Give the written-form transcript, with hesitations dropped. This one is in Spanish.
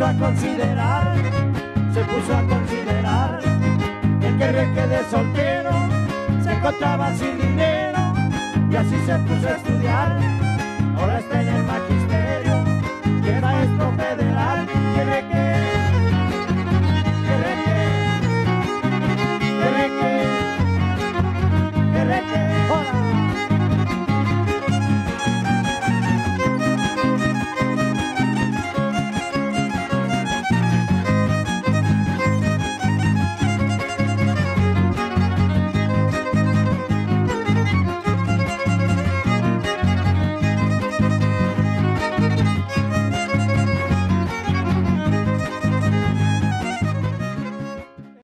puso a considerar, el que bien quede soltero se encontraba sin dinero y así se puso a estudiar. Ahora está en el